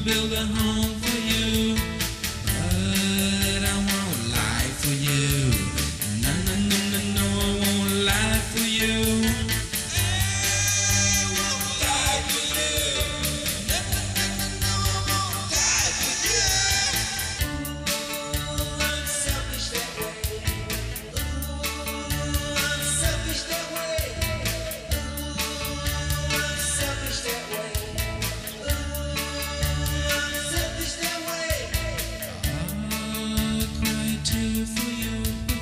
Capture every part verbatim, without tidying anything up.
build a home for you, but I won't lie for you. No, no, no, no, no, I won't lie for you. I won't lie for you. No, no, no, no, no, I won't lie for you. Ooh, I'm selfish that way. Ooh, I'm selfish that way. Ooh, I'm selfish that way. For you,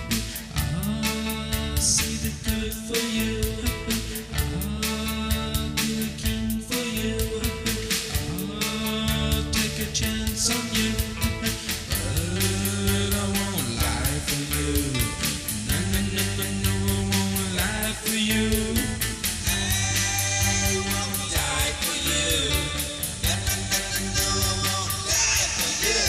I'll say the good for you, I'll be the king for you, I'll take a chance on you, but I won't lie for you. No, no, no, no, no, I won't lie for you. I won't die for you. No, no, no, no, no, I won't lie for you.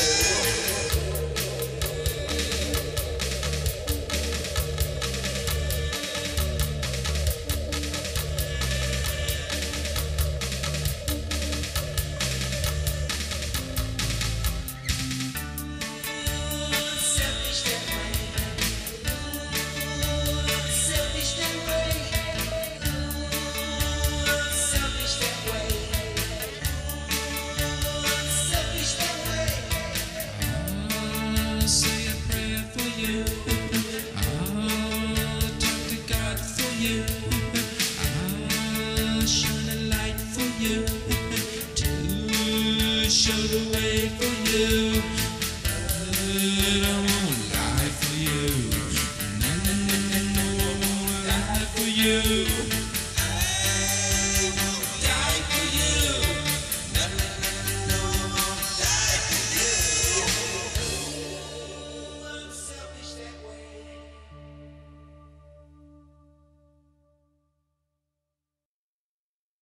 Say a prayer for you, I'll talk to God for you, I'll shine a light for you, to show the way for you, but I won't lie for you. No, no, no, no, no, I won't lie for you.